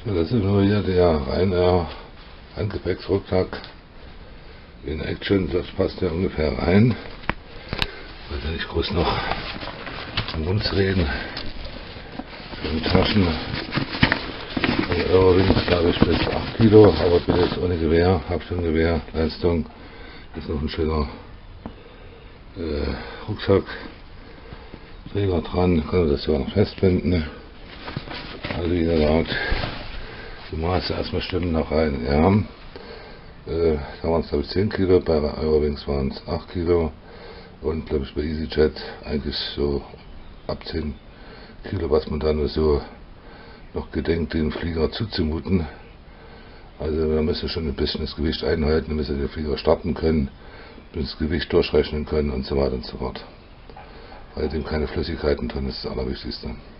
So, das ist nur hier der Ryanair Handgepäcksrucksack in Action, das passt ja ungefähr rein. Ich wollte nicht groß noch um uns reden. Für die Taschen von Eurowings glaube ich bis 8 Kilo, aber bin jetzt ohne Gewehr, habe schon Gewehr, Leistung. Hier ist noch ein schöner Rucksackträger dran, kann man das sogar noch festbinden. Also wieder laut. Die Maße erstmal stimmen noch rein. Ja. Da waren es glaube ich 10 Kilo, bei Eurowings waren es 8 Kilo und glaube ich bei EasyJet eigentlich so ab 10 Kilo, was man dann so noch gedenkt, den Flieger zuzumuten. Also da müsst ihr schon ein bisschen das Gewicht einhalten, damit ihr den Flieger starten können, das Gewicht durchrechnen können und so weiter und so fort. Weil dem keine Flüssigkeiten drin ist, das Allerwichtigste.